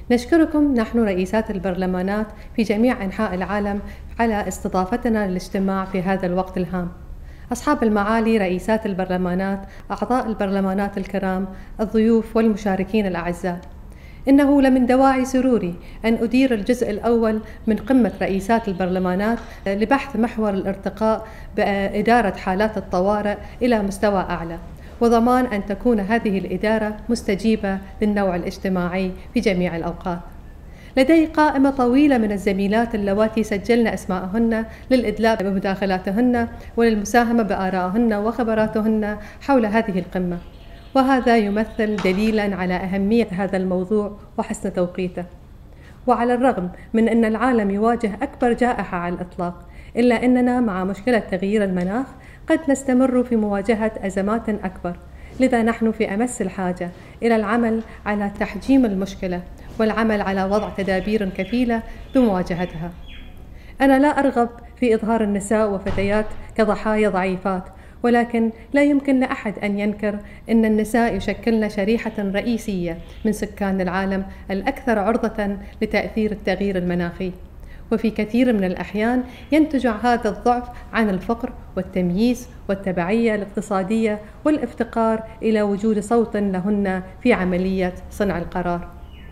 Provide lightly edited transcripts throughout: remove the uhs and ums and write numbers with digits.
نشكركم نحن رئيسات البرلمانات في جميع أنحاء العالم على استضافتنا للاجتماع في هذا الوقت الهام. أصحاب المعالي رئيسات البرلمانات، أعضاء البرلمانات الكرام، الضيوف والمشاركين الأعزاء، إنه لمن دواعي سروري أن أدير الجزء الأول من قمة رئيسات البرلمانات لبحث محور الارتقاء بإدارة حالات الطوارئ إلى مستوى أعلى، وضمان أن تكون هذه الإدارة مستجيبة للنوع الاجتماعي في جميع الأوقات. لدي قائمة طويلة من الزميلات اللواتي سجلن أسماءهن للإدلاء بمداخلاتهن وللمساهمة بآرائهن وخبراتهن حول هذه القمة، وهذا يمثل دليلاً على أهمية هذا الموضوع وحسن توقيته. وعلى الرغم من أن العالم يواجه أكبر جائحة على الإطلاق، إلا أننا مع مشكلة تغيير المناخ قد نستمر في مواجهة أزمات أكبر، لذا نحن في أمس الحاجة إلى العمل على تحجيم المشكلة والعمل على وضع تدابير كفيلة بمواجهتها. أنا لا أرغب في إظهار النساء وفتيات كضحايا ضعيفات، ولكن لا يمكن لأحد أن ينكر أن النساء يشكلن شريحة رئيسية من سكان العالم الأكثر عرضة لتأثير التغيير المناخي، وفي كثير من الأحيان ينتج هذا الضعف عن الفقر والتمييز والتبعية الاقتصادية والافتقار إلى وجود صوت لهن في عملية صنع القرار.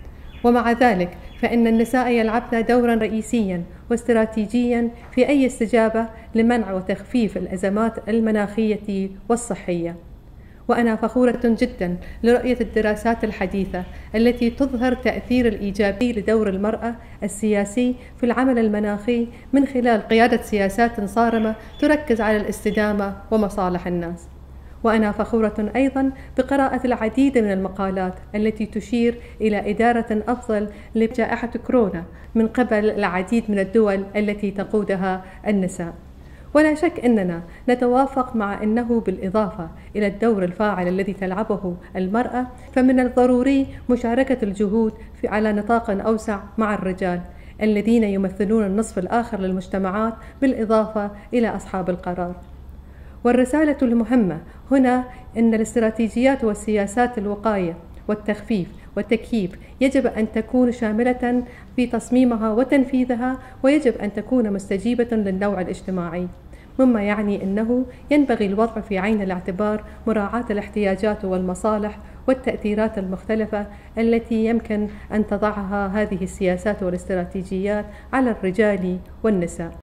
ومع ذلك فإن النساء يلعبن دورا رئيسيا واستراتيجيا في أي استجابة لمنع وتخفيف الأزمات المناخية والصحية. وأنا فخورة جدا لرؤية الدراسات الحديثة التي تظهر تأثير الإيجابي لدور المرأة السياسي في العمل المناخي من خلال قيادة سياسات صارمة تركز على الاستدامة ومصالح الناس. وأنا فخورة أيضا بقراءة العديد من المقالات التي تشير إلى إدارة أفضل لجائحة كورونا من قبل العديد من الدول التي تقودها النساء. ولا شك أننا نتوافق مع أنه بالإضافة إلى الدور الفاعل الذي تلعبه المرأة، فمن الضروري مشاركة الجهود على نطاق أوسع مع الرجال الذين يمثلون النصف الآخر للمجتمعات بالإضافة إلى أصحاب القرار. والرسالة المهمة هنا أن الاستراتيجيات والسياسات الوقاية والتخفيف والتكييف يجب أن تكون شاملة في تصميمها وتنفيذها، ويجب أن تكون مستجيبة للنوع الاجتماعي، مما يعني أنه ينبغي الوضع في عين الاعتبار مراعاة الاحتياجات والمصالح والتأثيرات المختلفة التي يمكن أن تضعها هذه السياسات والاستراتيجيات على الرجال والنساء.